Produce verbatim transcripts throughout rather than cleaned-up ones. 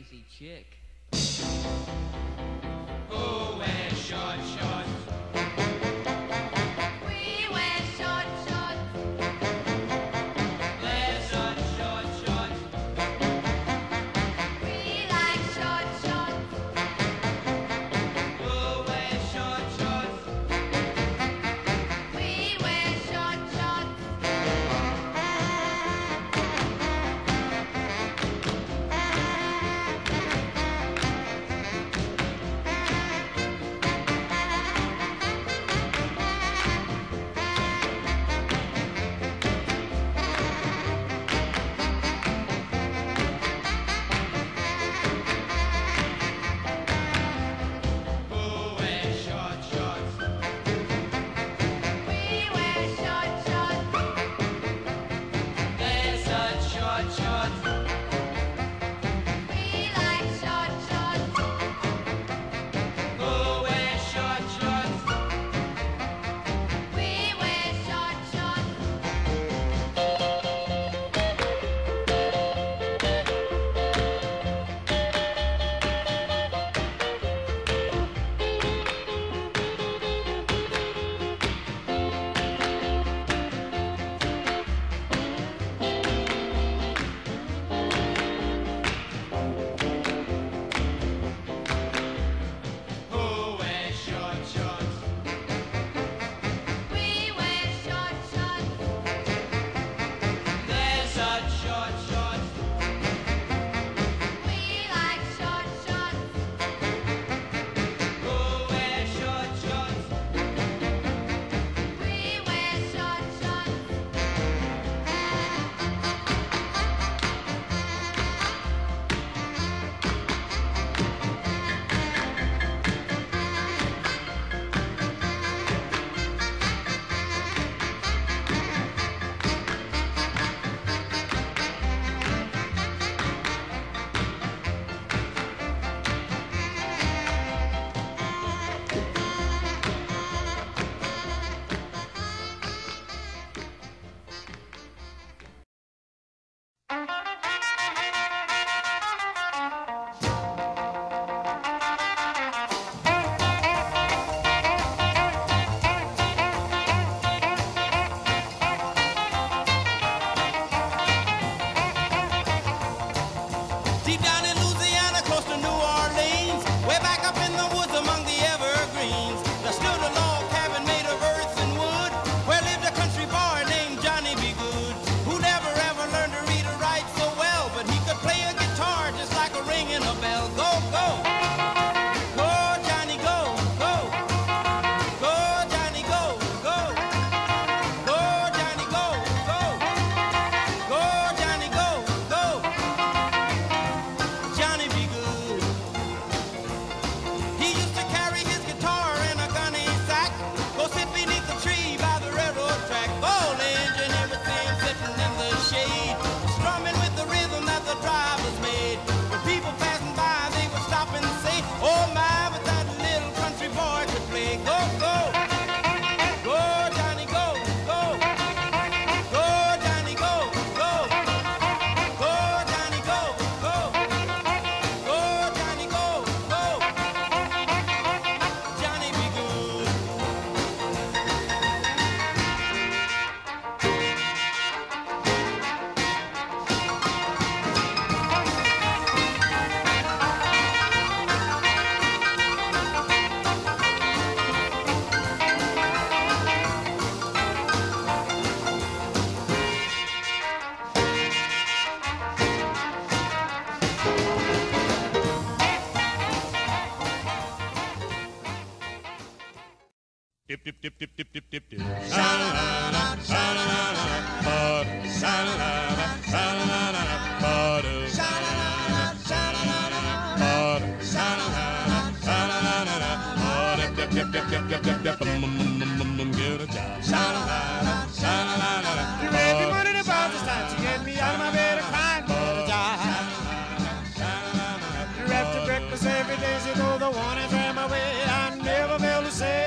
crazy chick. Who wears short shorts? We wear short shorts. They're such short shorts. We like short shorts. Who wears short shorts? We wear short shorts. Who wears short shorts? We wear short shorts. They're such short shorts. We like short shorts. Who wears short shorts? We wear short shorts. Who wears short shorts? We wear short shorts. They're such short shorts. We like short shorts. Who wears short shorts? We wear short shorts. Deep down in Louisiana, close to New Orleans, way back up in the woods among the evergreens, there stood a log cabin made of earth and wood, where lived a country boy named Johnny B. Good, who never ever learned to read or write so well, but he could play a guitar just like a ringing a bell. Go, go! Go, Johnny, go, go! Go, Johnny, go, go! Go, Johnny, go, go! Go, Johnny, go, go! Johnny be good. He used to carry his guitar in a gunny sack, go sit beneath the tree by the railroad track. Old engine, everything sitting in the shade, strumming with the rhythm that the drivers made. When people passing by, they would stop and say, "Oh my, but that little country boy could play." Go, go, go, Johnny, go, go, go, Johnny, go, go, go, Johnny, go, go. Go, Johnny, go, go. Johnny be good. Dip, dip, dip, dip, dip, dip, dip, dip. Sha-la-la-la, sha-la-la-la, butter. Sha-la-la-la, sha-la-la-la, butter. Sha-la-la-la, sha-la-la-la, butter. Sha-la-la-la, sha-la-la-la, butter. Dip, dip, dip, dip, dip, dip, dip, mm, mm, mm, mm, mm, get a job. Sha-la-la-la, sha-la-la-la, You raised me butter. money to about this time. You get me out of my bed and crying for the job. You wrap to breakfast every day, so though the one is ran my way, I never fail to say.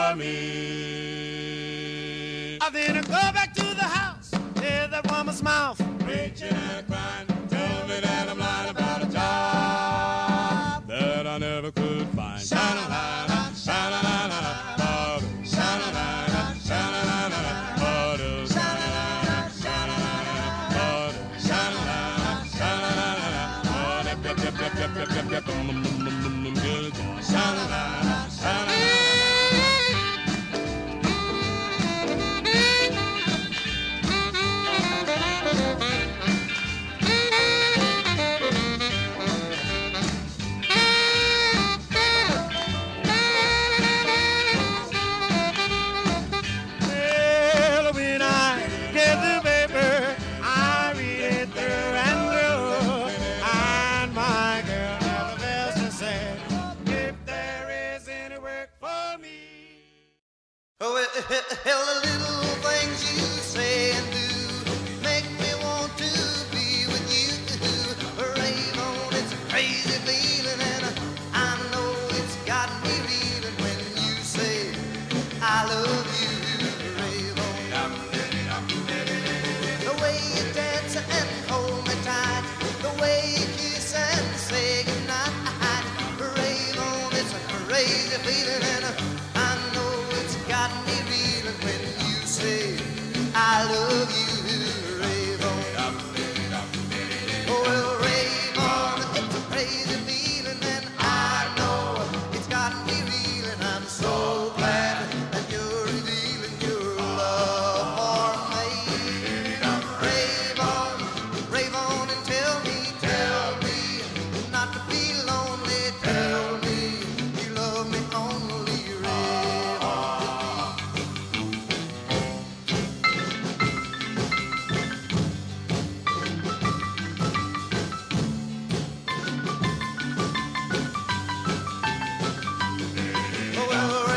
for me. I then I go back to the house, hear that woman's mouth, Preaching and crying, tell me that I'm lying about a job that I never could find. Sha-la-la-la, sha-la-la-la, ba-da, sha-la-la-la, sha-la-la-la, ba-da, sha-la-la-la, sha-la-la-la, ba-da, sha-la-la-la, sha-la-la-la, ba-da, yep, yep, yep, yep, yep, yep, yep, mm, mm, mm, mm, mm, good job. Sha-la-la-la, sha-la-la-la. Well, when I get the paper, I read it through and through, and my girl never fails to say, if there is any work for me. Oh, well, the little things you say and do make me want to be with you. Rave on, it's a crazy feeling, and I know it's got me reeling when you say I love you. Rave on. The way you dance and hold me tight, the way you kiss and say goodnight. Rave on, it's a crazy feeling, and I know it's got me reeling when you say I love you. Rave on. Oh, well, rave on, it's a crazy feeling, and I know it's got me reeling. I'm so glad that you're revealing your love for me. Rave on, rave on and tell me, tell me not to be lonely. Tell me you love me only. Rave on. Oh, well,